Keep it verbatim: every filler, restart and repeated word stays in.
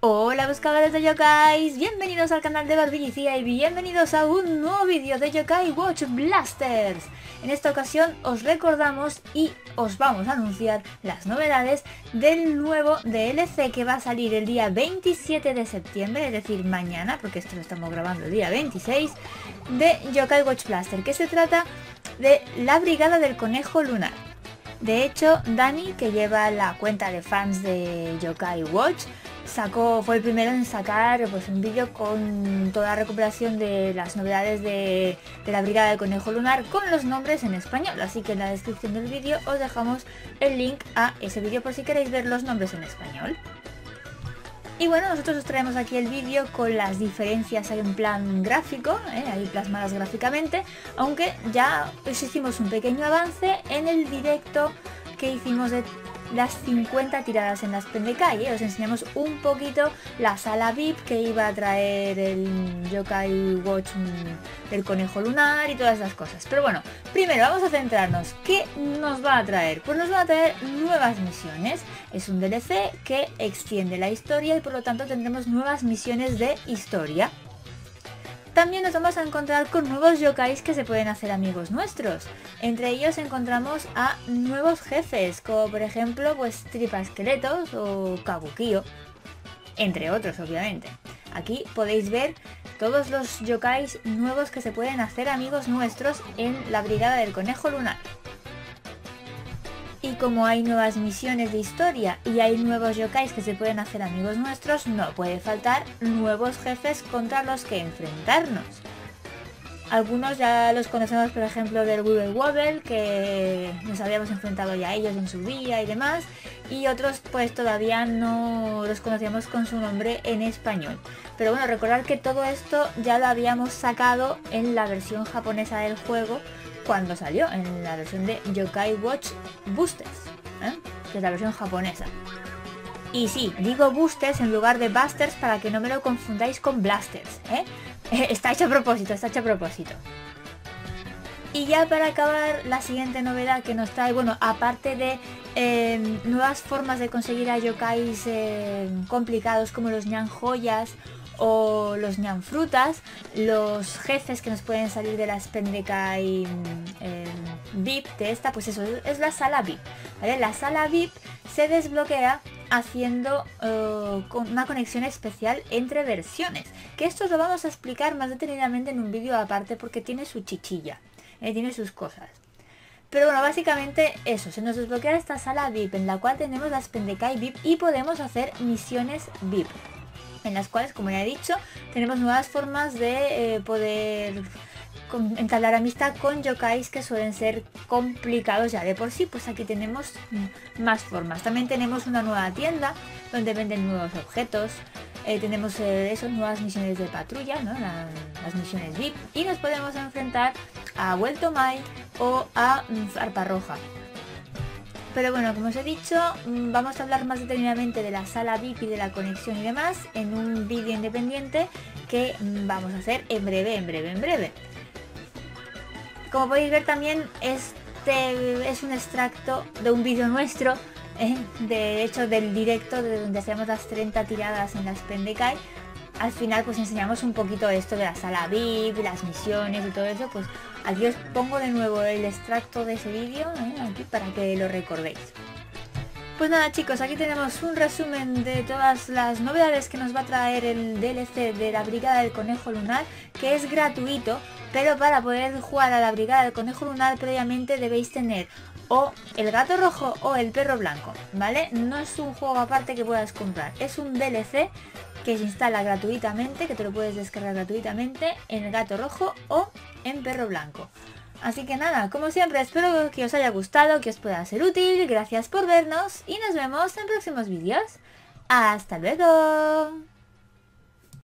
Hola buscadores de yokais, bienvenidos al canal de Barbillicía y bienvenidos a un nuevo vídeo de Yokai Watch Blasters. En esta ocasión os recordamos y os vamos a anunciar las novedades del nuevo D L C que va a salir el día veintisiete de septiembre, es decir mañana, porque esto lo estamos grabando el día veintiséis, de Yokai Watch Blaster, que se trata de la Brigada del Conejo Lunar. De hecho, Dani, que lleva la cuenta de fans de Yokai Watch, sacó, fue el primero en sacar pues, un vídeo con toda la recuperación de las novedades de, de la Brigada del Conejo Lunar con los nombres en español. Así que en la descripción del vídeo os dejamos el link a ese vídeo por si queréis ver los nombres en español. Y bueno, nosotros os traemos aquí el vídeo con las diferencias en plan gráfico, ¿eh? ahí plasmadas gráficamente, aunque ya os hicimos un pequeño avance en el directo que hicimos de las cincuenta tiradas en las Pendekai, ¿eh? Os enseñamos un poquito la sala V I P que iba a traer el Yokai Watch del Conejo Lunar y todas esas cosas. Pero bueno, primero vamos a centrarnos. ¿Qué nos va a traer? Pues nos va a traer nuevas misiones. Es un D L C que extiende la historia y por lo tanto tendremos nuevas misiones de historia. También nos vamos a encontrar con nuevos yokais que se pueden hacer amigos nuestros. Entre ellos encontramos a nuevos jefes, como por ejemplo pues Tripa Esqueletos o Kabukiyo, entre otros obviamente. Aquí podéis ver todos los yokais nuevos que se pueden hacer amigos nuestros en la Brigada del Conejo Lunar. Y como hay nuevas misiones de historia y hay nuevos yokais que se pueden hacer amigos nuestros, no puede faltar nuevos jefes contra los que enfrentarnos. Algunos ya los conocemos, por ejemplo, del Wibble Wobble, que nos habíamos enfrentado ya a ellos en su día y demás. Y otros pues todavía no los conocíamos con su nombre en español. Pero bueno, recordad que todo esto ya lo habíamos sacado en la versión japonesa del juego, cuando salió en la versión de Yokai Watch Boosters, ¿eh? que es la versión japonesa. Y sí, digo Boosters en lugar de Busters para que no me lo confundáis con Blasters, ¿eh? Está hecho a propósito, está hecho a propósito. Y ya para acabar, la siguiente novedad que nos trae, bueno, aparte de eh, nuevas formas de conseguir a yokais eh, complicados como los ñan joyas o los ñan frutas, los jefes que nos pueden salir de las Pendekai eh, V I P de esta, pues eso es la sala V I P, ¿vale? La sala V I P se desbloquea haciendo uh, con una conexión especial entre versiones, que esto lo vamos a explicar más detenidamente en un vídeo aparte porque tiene su chichilla, ¿eh? Tiene sus cosas. Pero bueno, básicamente eso, se nos desbloquea esta sala V I P en la cual tenemos las Pendekai V I P y podemos hacer misiones V I P, en las cuales, como ya he dicho, tenemos nuevas formas de eh, poder con, entablar amistad con yokais que suelen ser complicados ya de por sí. Pues aquí tenemos más formas. También tenemos una nueva tienda donde venden nuevos objetos. Eh, tenemos eh, esas nuevas misiones de patrulla, ¿no? La, las misiones V I P. Y nos podemos enfrentar a Vuelto Mai o a mm, Arpa Roja. Pero bueno, como os he dicho, vamos a hablar más detenidamente de la sala V I P y de la conexión y demás en un vídeo independiente que vamos a hacer en breve, en breve, en breve. Como podéis ver también, este es un extracto de un vídeo nuestro, ¿eh? de hecho del directo de donde hacíamos las treinta tiradas en las Pendekai. Al final pues enseñamos un poquito esto de la sala V I P, las misiones y todo eso. Pues aquí os pongo de nuevo el extracto de ese vídeo, ¿eh? aquí para que lo recordéis. Pues nada chicos, aquí tenemos un resumen de todas las novedades que nos va a traer el D L C de la Brigada del Conejo Lunar, que es gratuito, pero para poder jugar a la Brigada del Conejo Lunar previamente debéis tener o el gato rojo o el perro blanco, ¿vale? No es un juego aparte que puedas comprar, es un D L C que se instala gratuitamente, que te lo puedes descargar gratuitamente en el gato rojo o en perro blanco. Así que nada, como siempre espero que os haya gustado, que os pueda ser útil, gracias por vernos y nos vemos en próximos vídeos. ¡Hasta luego!